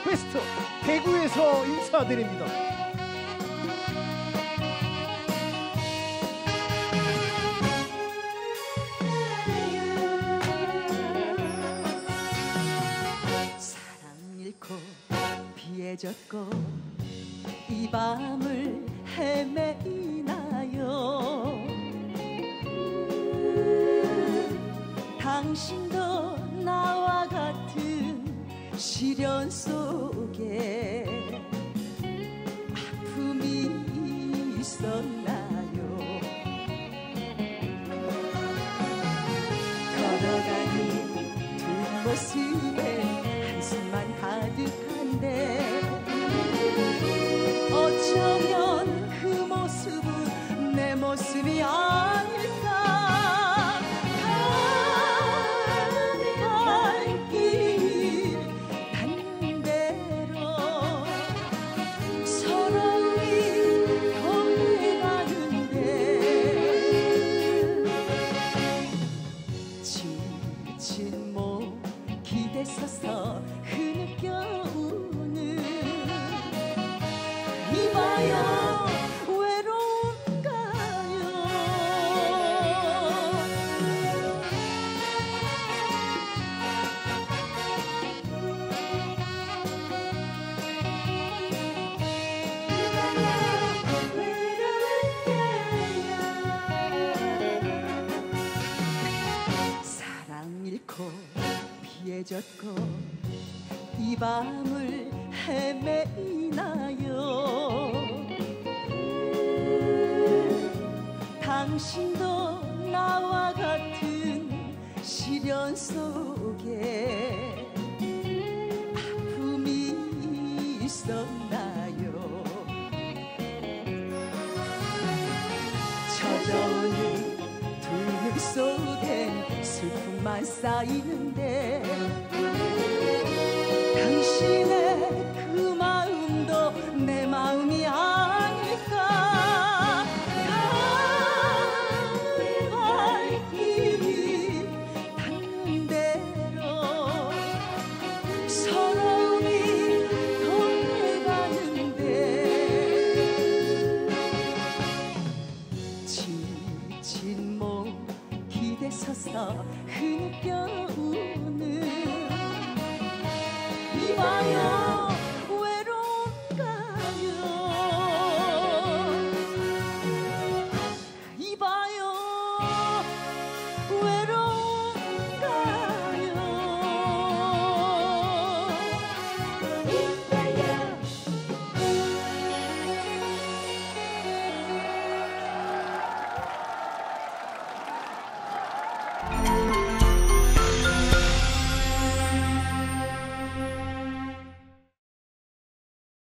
베스트 대구에서 인사드립니다. 사랑 잃고 비에 젖고 이 밤을 헤매이나요. 당신도 나와 같은 시련 속에 아픔이 있었나요? 걸어가는 뒷모습에 한숨만 가득한데 어쩌면 그 모습은 내 모습이 아닐까. 서서 흐느껴오는 이봐요 외로운가요? 사랑 잃고 비에 젖고 이 밤을 헤매이나요. 당신도 나와 같은 시련 속에 아픔이 있었나요? 젖어오는 두 눈 속엔 슬픔만 쌓이는데 당신의 그 마음도 내 마음이 아닐까. 가을 발길이 닿는 대로 서러움이 더해가는데 지친 몸 기대 서서 흐느껴오는 이와